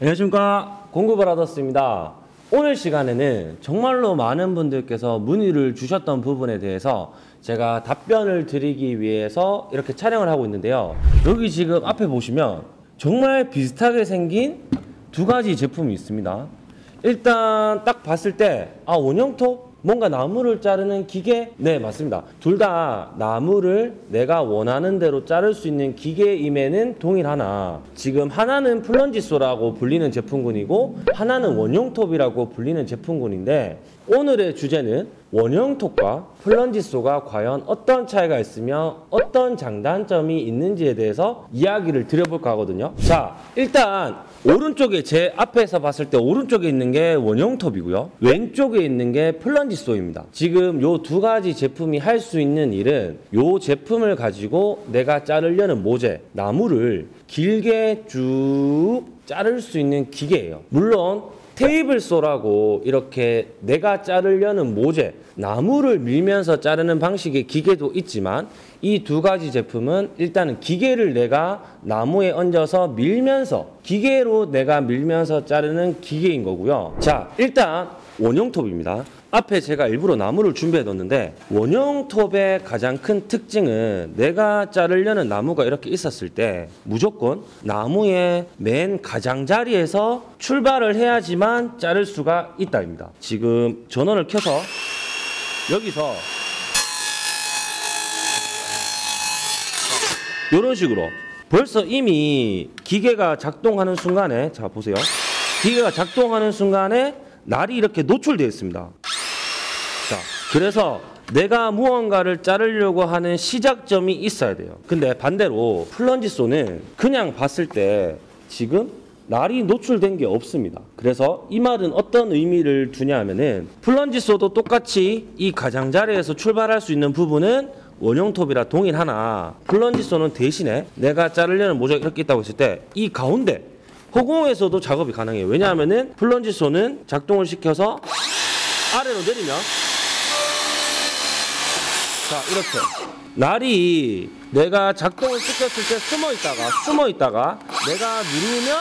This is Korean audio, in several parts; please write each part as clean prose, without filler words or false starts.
안녕하십니까, 공구브라더스입니다. 오늘 시간에는 정말로 많은 분들께서 문의를 주셨던 부분에 대해서 제가 답변을 드리기 위해서 이렇게 촬영을 하고 있는데요. 여기 지금 앞에 보시면 정말 비슷하게 생긴 두 가지 제품이 있습니다. 일단 딱 봤을 때 원형톱? 뭔가 나무를 자르는 기계? 네, 맞습니다. 둘 다 나무를 내가 원하는 대로 자를 수 있는 기계임에는 동일하나, 지금 하나는 플런지소라고 불리는 제품군이고 하나는 원형톱이라고 불리는 제품군인데, 오늘의 주제는 원형톱과 플런지소가 과연 어떤 차이가 있으며 어떤 장단점이 있는지에 대해서 이야기를 드려볼까 하거든요. 자, 일단 오른쪽에, 제 앞에서 봤을 때 오른쪽에 있는 게 원형톱이고요, 왼쪽에 있는 게 플런지소입니다. 지금 요 두 가지 제품이 할 수 있는 일은 요 제품을 가지고 내가 자르려는 모재, 나무를 길게 쭉 자를 수 있는 기계예요. 물론 테이블소라고 이렇게 내가 자르려는 모재, 나무를 밀면서 자르는 방식의 기계도 있지만, 이 두 가지 제품은 일단은 기계를 내가 나무에 얹어서 밀면서, 기계로 내가 밀면서 자르는 기계인 거고요. 자, 일단 원형톱입니다. 앞에 제가 일부러 나무를 준비해 뒀는데, 원형톱의 가장 큰 특징은 내가 자르려는 나무가 이렇게 있었을 때 무조건 나무의 맨 가장자리에서 출발을 해야지만 자를 수가 있다입니다. 지금 전원을 켜서 여기서 이런 식으로 벌써 이미 기계가 작동하는 순간에, 자 보세요, 기계가 작동하는 순간에 날이 이렇게 노출되어 있습니다. 자, 그래서 내가 무언가를 자르려고 하는 시작점이 있어야 돼요. 근데 반대로 플런지소는 그냥 봤을 때 지금 날이 노출된 게 없습니다. 그래서 이 말은 어떤 의미를 두냐 하면은, 플런지소도 똑같이 이 가장자리에서 출발할 수 있는 부분은 원형톱이라 동일하나, 플런지소는 대신에 내가 자르려는 모자가 이렇게 있다고 했을 때 이 가운데 허공에서도 작업이 가능해요. 왜냐하면은 플런지소는 작동을 시켜서 아래로 내리면, 자 이렇게 날이 내가 작동을 시켰을 때 숨어 있다가 내가 누르면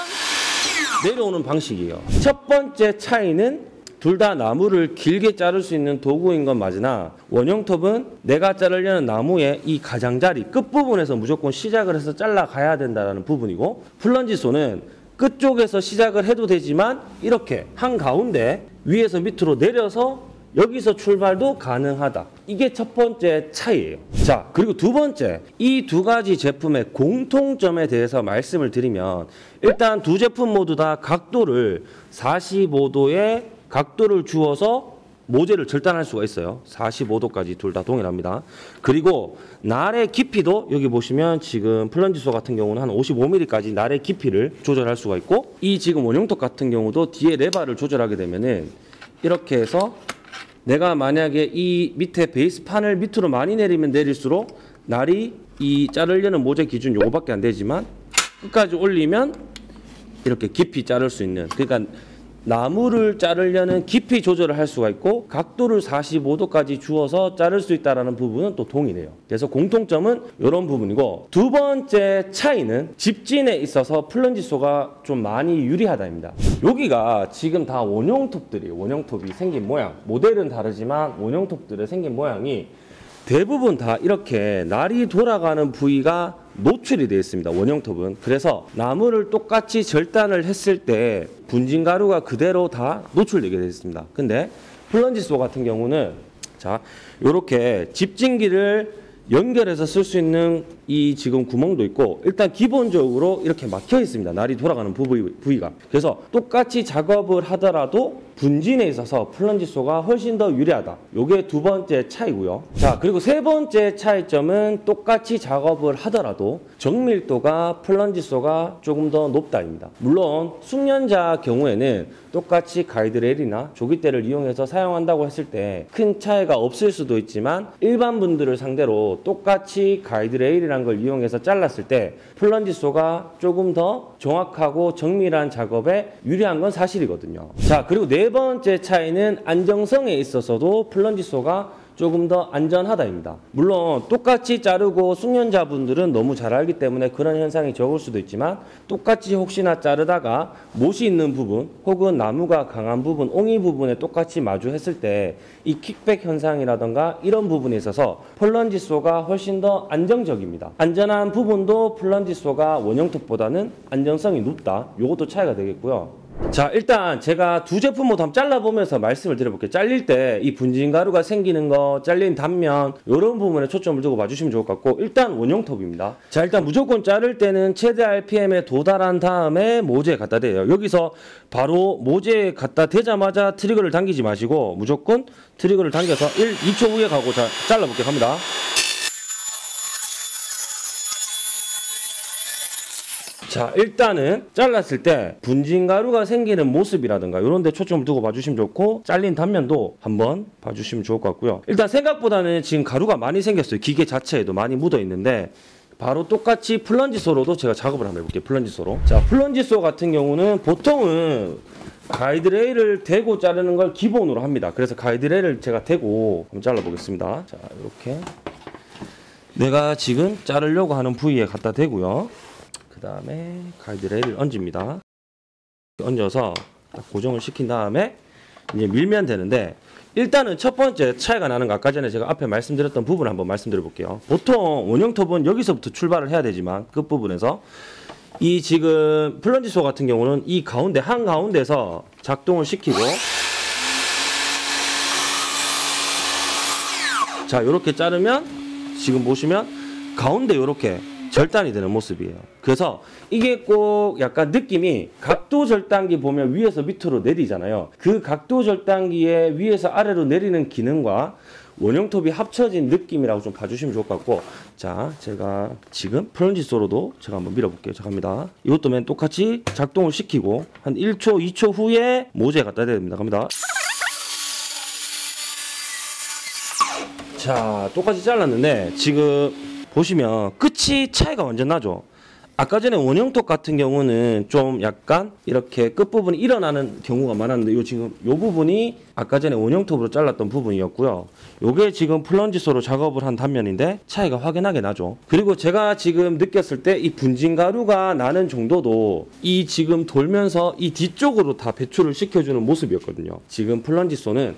내려오는 방식이에요. 첫 번째 차이는 둘 다 나무를 길게 자를 수 있는 도구인 건 맞으나, 원형톱은 내가 자르려는 나무의 이 가장자리 끝부분에서 무조건 시작을 해서 잘라 가야 된다는 부분이고, 플런지소는 끝쪽에서 시작을 해도 되지만 이렇게 한가운데 위에서 밑으로 내려서 여기서 출발도 가능하다. 이게 첫 번째 차이예요. 자, 그리고 두 번째, 이 두 가지 제품의 공통점에 대해서 말씀을 드리면, 일단 두 제품 모두 다 각도를 45도의 각도를 주어서 모재를 절단할 수가 있어요. 45도까지 둘 다 동일합니다. 그리고 날의 깊이도 여기 보시면 지금 플런지소 같은 경우는 한 55mm까지 날의 깊이를 조절할 수가 있고, 이 지금 원형톱 같은 경우도 뒤에 레바를 조절하게 되면은 이렇게 해서 내가 만약에 이 밑에 베이스판을 밑으로 많이 내리면 내릴수록 날이 이 자르려는 모재 기준 요거밖에 안 되지만, 끝까지 올리면 이렇게 깊이 자를 수 있는, 그러니까 나무를 자르려는 깊이 조절을 할 수가 있고 각도를 45도까지 주어서 자를 수 있다는 부분은 또 동일해요. 그래서 공통점은 이런 부분이고, 두 번째 차이는 집진에 있어서 플런지소가 좀 많이 유리하다입니다. 여기가 지금 다 원형톱들이에요. 원형톱이 생긴 모양, 모델은 다르지만 원형톱들의 생긴 모양이 대부분 다 이렇게 날이 돌아가는 부위가 노출이 되어 있습니다. 원형톱은. 그래서 나무를 똑같이 절단을 했을 때 분진 가루가 그대로 다 노출되게 되어 있습니다. 근데 플런지소 같은 경우는, 자, 이렇게 집진기를 연결해서 쓸 수 있는 이 지금 구멍도 있고, 일단 기본적으로 이렇게 막혀 있습니다. 날이 돌아가는 부위가. 그래서 똑같이 작업을 하더라도 분진에 있어서 플런지소가 훨씬 더 유리하다. 요게 두 번째 차이고요. 자, 그리고 세 번째 차이점은 똑같이 작업을 하더라도 정밀도가 플런지소가 조금 더 높다입니다. 물론 숙련자 경우에는 똑같이 가이드레일이나 조깃대를 이용해서 사용한다고 했을 때 큰 차이가 없을 수도 있지만, 일반 분들을 상대로 똑같이 가이드레일이라는 걸 이용해서 잘랐을 때 플런지소가 조금 더 정확하고 정밀한 작업에 유리한 건 사실이거든요. 자, 그리고 네 번째 차이는 안정성에 있어서도 플런지소가 조금 더 안전하다입니다. 물론 똑같이 자르고 숙련자분들은 너무 잘 알기 때문에 그런 현상이 적을 수도 있지만 똑같이 혹시나 자르다가 못이 있는 부분 혹은 나무가 강한 부분, 옹이 부분에 똑같이 마주했을 때 이 킥백 현상이라던가 이런 부분에 있어서 플런지 쏘가 훨씬 더 안정적입니다. 안전한 부분도 플런지 쏘가 원형톱보다는 안정성이 높다. 이것도 차이가 되겠고요. 자, 일단 제가 두 제품 모두 한번 잘라보면서 말씀을 드려볼게요. 잘릴 때 이 분진 가루가 생기는 거, 잘린 단면 이런 부분에 초점을 두고 봐주시면 좋을 것 같고, 일단 원형톱입니다. 자, 일단 무조건 자를 때는 최대 RPM에 도달한 다음에 모재에 갖다 대요. 여기서 바로 모재에 갖다 대자마자 트리거를 당기지 마시고 무조건 트리거를 당겨서 2초 후에 가고 잘라볼게요. 갑니다. 자, 일단은 잘랐을 때 분진 가루가 생기는 모습이라든가 이런 데 초점을 두고 봐주시면 좋고, 잘린 단면도 한번 봐주시면 좋을 것 같고요. 일단 생각보다는 지금 가루가 많이 생겼어요. 기계 자체에도 많이 묻어 있는데 바로 똑같이 플런지소로도 제가 작업을 한번 해볼게요. 플런지소로. 자, 플런지소 같은 경우는 보통은 가이드레일을 대고 자르는 걸 기본으로 합니다. 그래서 가이드레일을 제가 대고 한번 잘라보겠습니다. 자, 이렇게 내가 지금 자르려고 하는 부위에 갖다 대고요. 그 다음에 가이드레일을 얹습니다. 얹어서 딱 고정을 시킨 다음에 이제 밀면 되는데, 일단은 첫 번째 차이가 나는 거, 아까 전에 제가 앞에 말씀드렸던 부분 한번 말씀드려 볼게요. 보통 원형톱은 여기서부터 출발을 해야 되지만 끝부분에서 이 지금 플런지소 같은 경우는 이 가운데 한가운데서 작동을 시키고, 자, 요렇게 자르면 지금 보시면 가운데 요렇게 절단이 되는 모습이에요. 그래서 이게 꼭 약간 느낌이 각도 절단기 보면 위에서 밑으로 내리잖아요. 그 각도 절단기에 위에서 아래로 내리는 기능과 원형톱이 합쳐진 느낌이라고 좀 봐주시면 좋을 것 같고, 자, 제가 지금 플런지소로도 제가 한번 밀어볼게요. 자, 갑니다. 이것도 맨 똑같이 작동을 시키고 한 1초, 2초 후에 모재에 갖다 대야 됩니다. 갑니다. 자, 똑같이 잘랐는데 지금 보시면 끝이 차이가 완전 나죠. 아까 전에 원형톱 같은 경우는 좀 약간 이렇게 끝부분이 일어나는 경우가 많았는데 요 지금 요 부분이 아까 전에 원형톱으로 잘랐던 부분이었고요. 요게 지금 플런지소로 작업을 한 단면인데 차이가 확연하게 나죠. 그리고 제가 지금 느꼈을 때 이 분진 가루가 나는 정도도 이 지금 돌면서 이 뒤쪽으로 다 배출을 시켜주는 모습이었거든요. 지금 플런지소는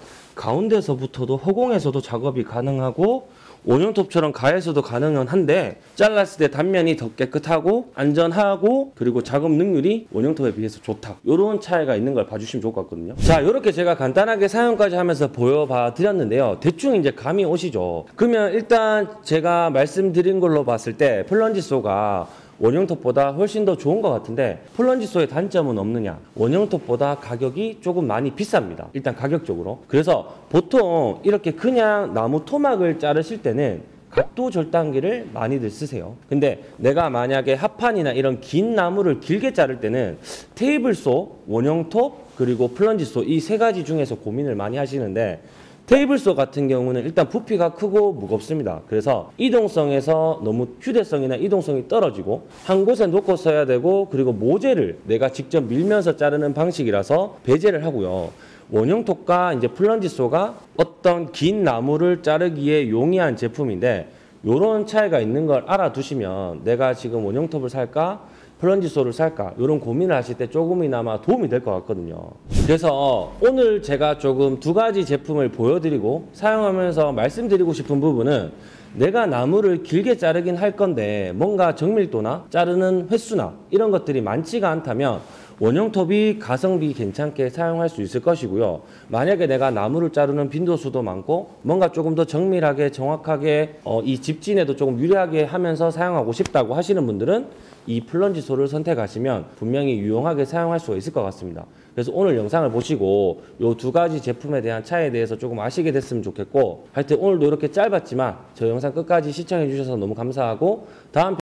가운데서부터도 허공에서도 작업이 가능하고 원형톱처럼 가에서도 가능은 한데, 잘랐을 때 단면이 더 깨끗하고 안전하고 그리고 작업 능률이 원형톱에 비해서 좋다. 이런 차이가 있는 걸 봐주시면 좋을 것 같거든요. 자, 이렇게 제가 간단하게 사용까지 하면서 보여봐 드렸는데요. 대충 이제 감이 오시죠. 그러면 일단 제가 말씀드린 걸로 봤을 때 플런지소가 원형톱보다 훨씬 더 좋은 것 같은데, 플런지소의 단점은 없느냐? 원형톱보다 가격이 조금 많이 비쌉니다. 일단 가격적으로. 그래서 보통 이렇게 그냥 나무 토막을 자르실 때는 각도 절단기를 많이들 쓰세요. 근데 내가 만약에 합판이나 이런 긴 나무를 길게 자를 때는 테이블소, 원형톱, 그리고 플런지소 이 세 가지 중에서 고민을 많이 하시는데, 테이블소 같은 경우는 일단 부피가 크고 무겁습니다. 그래서 이동성에서 너무 휴대성이나 이동성이 떨어지고 한 곳에 놓고 써야 되고, 그리고 모재를 내가 직접 밀면서 자르는 방식이라서 배제를 하고요. 원형톱과 이제 플런지소가 어떤 긴 나무를 자르기에 용이한 제품인데, 이런 차이가 있는 걸 알아두시면 내가 지금 원형톱을 살까 플런지소를 살까 이런 고민을 하실 때 조금이나마 도움이 될 것 같거든요. 그래서 오늘 제가 조금 두 가지 제품을 보여드리고 사용하면서 말씀드리고 싶은 부분은, 내가 나무를 길게 자르긴 할 건데 뭔가 정밀도나 자르는 횟수나 이런 것들이 많지가 않다면 원형톱이 가성비 괜찮게 사용할 수 있을 것이고요. 만약에 내가 나무를 자르는 빈도수도 많고 뭔가 조금 더 정밀하게 정확하게 이 집진에도 조금 유리하게 하면서 사용하고 싶다고 하시는 분들은 이 플런지소를 선택하시면 분명히 유용하게 사용할 수가 있을 것 같습니다. 그래서 오늘 영상을 보시고 이 두 가지 제품에 대한 차이에 대해서 조금 아시게 됐으면 좋겠고, 하여튼 오늘도 이렇게 짧았지만 저 영상 끝까지 시청해 주셔서 너무 감사하고, 다음